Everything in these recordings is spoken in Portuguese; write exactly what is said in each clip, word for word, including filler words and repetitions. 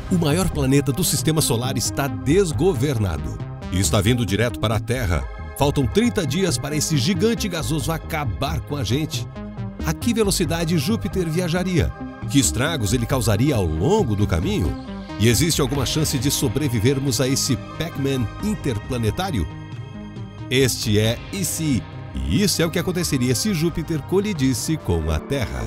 O maior planeta do Sistema Solar está desgovernado e está vindo direto para a Terra. Faltam trinta dias para esse gigante gasoso acabar com a gente. A que velocidade Júpiter viajaria? Que estragos ele causaria ao longo do caminho? E existe alguma chance de sobrevivermos a esse Pac-Man interplanetário? Este é E Se, e isso é o que aconteceria se Júpiter colidisse com a Terra.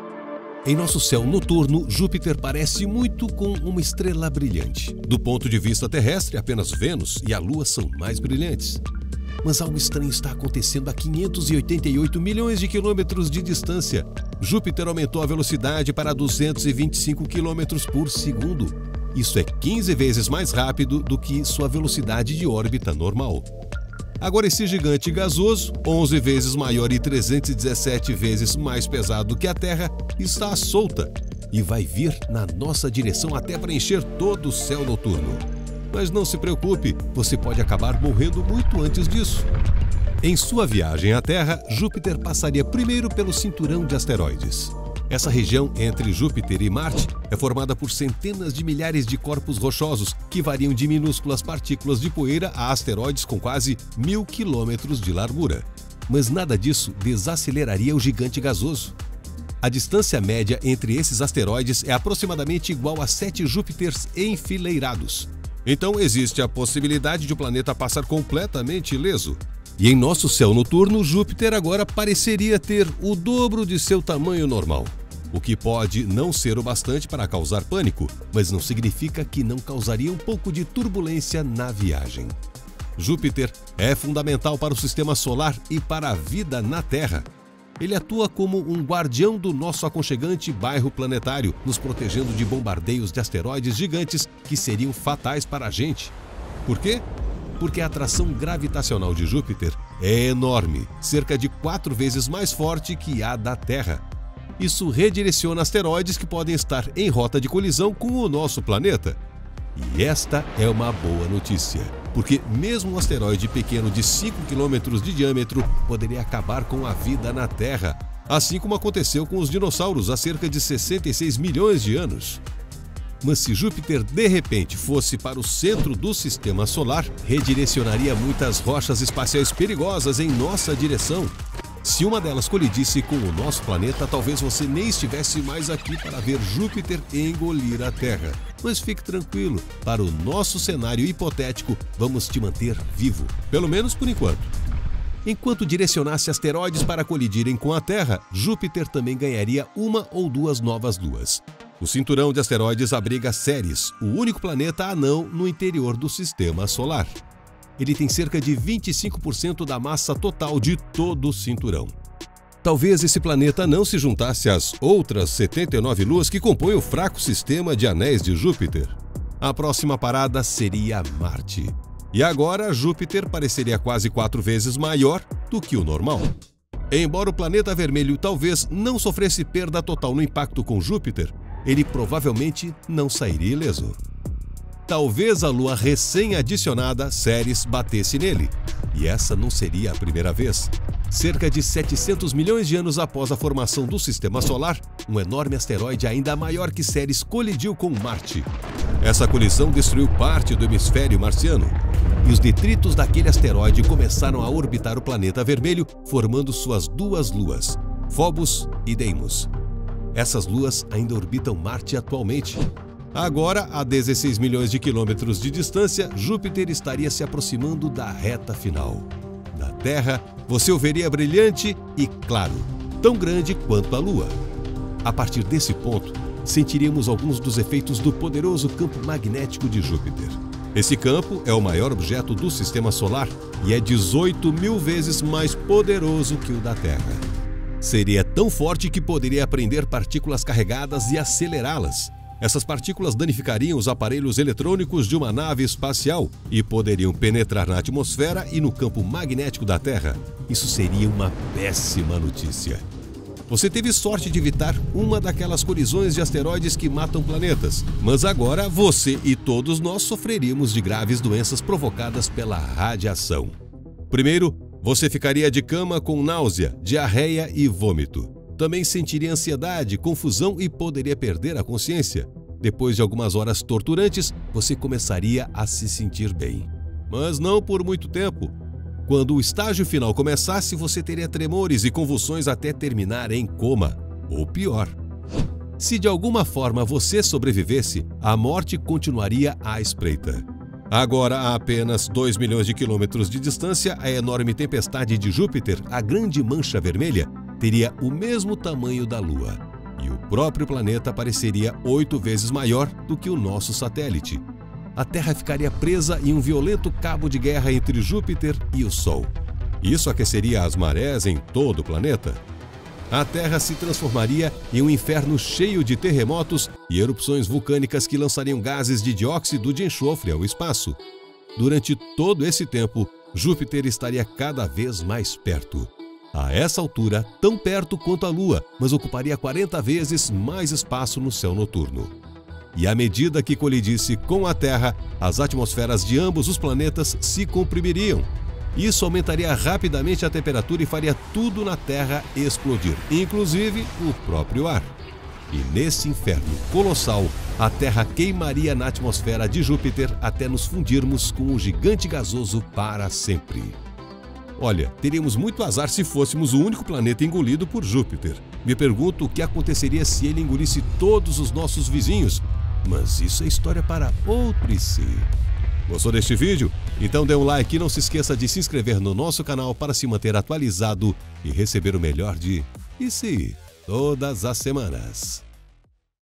Em nosso céu noturno, Júpiter parece muito com uma estrela brilhante. Do ponto de vista terrestre, apenas Vênus e a Lua são mais brilhantes. Mas algo estranho está acontecendo a quinhentos e oitenta e oito milhões de quilômetros de distância. Júpiter aumentou a velocidade para duzentos e vinte e cinco quilômetros por segundo. Isso é quinze vezes mais rápido do que sua velocidade de órbita normal. Agora esse gigante gasoso, onze vezes maior e trezentas e dezessete vezes mais pesado que a Terra, está solta e vai vir na nossa direção até preencher todo o céu noturno. Mas não se preocupe, você pode acabar morrendo muito antes disso. Em sua viagem à Terra, Júpiter passaria primeiro pelo cinturão de asteroides. Essa região entre Júpiter e Marte é formada por centenas de milhares de corpos rochosos que variam de minúsculas partículas de poeira a asteroides com quase mil quilômetros de largura. Mas nada disso desaceleraria o gigante gasoso. A distância média entre esses asteroides é aproximadamente igual a sete Júpiters enfileirados. Então existe a possibilidade de o planeta passar completamente ileso. E em nosso céu noturno, Júpiter agora pareceria ter o dobro de seu tamanho normal. O que pode não ser o bastante para causar pânico, mas não significa que não causaria um pouco de turbulência na viagem. Júpiter é fundamental para o Sistema Solar e para a vida na Terra. Ele atua como um guardião do nosso aconchegante bairro planetário, nos protegendo de bombardeios de asteroides gigantes que seriam fatais para a gente. Por quê? Porque a atração gravitacional de Júpiter é enorme, cerca de quatro vezes mais forte que a da Terra. Isso redireciona asteroides que podem estar em rota de colisão com o nosso planeta. E esta é uma boa notícia, porque mesmo um asteroide pequeno de cinco quilômetros de diâmetro poderia acabar com a vida na Terra, assim como aconteceu com os dinossauros há cerca de sessenta e seis milhões de anos. Mas se Júpiter de repente fosse para o centro do Sistema Solar, redirecionaria muitas rochas espaciais perigosas em nossa direção. Se uma delas colidisse com o nosso planeta, talvez você nem estivesse mais aqui para ver Júpiter engolir a Terra. Mas fique tranquilo, para o nosso cenário hipotético, vamos te manter vivo, pelo menos por enquanto. Enquanto direcionasse asteroides para colidirem com a Terra, Júpiter também ganharia uma ou duas novas luas. O cinturão de asteroides abriga Ceres, o único planeta anão no interior do Sistema Solar. Ele tem cerca de vinte e cinco por cento da massa total de todo o cinturão. Talvez esse planeta não se juntasse às outras setenta e nove luas que compõem o fraco sistema de anéis de Júpiter. A próxima parada seria Marte. E agora Júpiter pareceria quase quatro vezes maior do que o normal. Embora o planeta vermelho talvez não sofresse perda total no impacto com Júpiter, ele provavelmente não sairia ileso. Talvez a lua recém-adicionada Ceres batesse nele, e essa não seria a primeira vez. Cerca de setecentos milhões de anos após a formação do Sistema Solar, um enorme asteroide ainda maior que Ceres colidiu com Marte. Essa colisão destruiu parte do hemisfério marciano, e os detritos daquele asteroide começaram a orbitar o planeta vermelho, formando suas duas luas, Phobos e Deimos. Essas luas ainda orbitam Marte atualmente. Agora, a dezesseis milhões de quilômetros de distância, Júpiter estaria se aproximando da reta final. Da Terra, você o veria brilhante e, claro, tão grande quanto a Lua. A partir desse ponto, sentiríamos alguns dos efeitos do poderoso campo magnético de Júpiter. Esse campo é o maior objeto do Sistema Solar e é dezoito mil vezes mais poderoso que o da Terra. Seria tão forte que poderia prender partículas carregadas e acelerá-las. Essas partículas danificariam os aparelhos eletrônicos de uma nave espacial e poderiam penetrar na atmosfera e no campo magnético da Terra. Isso seria uma péssima notícia. Você teve sorte de evitar uma daquelas colisões de asteroides que matam planetas, mas agora você e todos nós sofreríamos de graves doenças provocadas pela radiação. Primeiro, você ficaria de cama com náusea, diarreia e vômito. Também sentiria ansiedade, confusão e poderia perder a consciência. Depois de algumas horas torturantes, você começaria a se sentir bem. Mas não por muito tempo. Quando o estágio final começasse, você teria tremores e convulsões até terminar em coma, ou pior. Se de alguma forma você sobrevivesse, a morte continuaria à espreita. Agora, a apenas dois milhões de quilômetros de distância, a enorme tempestade de Júpiter, a Grande Mancha Vermelha, teria o mesmo tamanho da Lua. E o próprio planeta pareceria oito vezes maior do que o nosso satélite. A Terra ficaria presa em um violento cabo de guerra entre Júpiter e o Sol. Isso aqueceria as marés em todo o planeta. A Terra se transformaria em um inferno cheio de terremotos e erupções vulcânicas que lançariam gases de dióxido de enxofre ao espaço. Durante todo esse tempo, Júpiter estaria cada vez mais perto. A essa altura, tão perto quanto a Lua, mas ocuparia quarenta vezes mais espaço no céu noturno. E à medida que colidisse com a Terra, as atmosferas de ambos os planetas se comprimiriam. Isso aumentaria rapidamente a temperatura e faria tudo na Terra explodir, inclusive o próprio ar. E nesse inferno colossal, a Terra queimaria na atmosfera de Júpiter até nos fundirmos com o gigante gasoso para sempre. Olha, teríamos muito azar se fôssemos o único planeta engolido por Júpiter. Me pergunto o que aconteceria se ele engolisse todos os nossos vizinhos. Mas isso é história para outro I C. Gostou deste vídeo? Então dê um like e não se esqueça de se inscrever no nosso canal para se manter atualizado e receber o melhor de I C todas as semanas.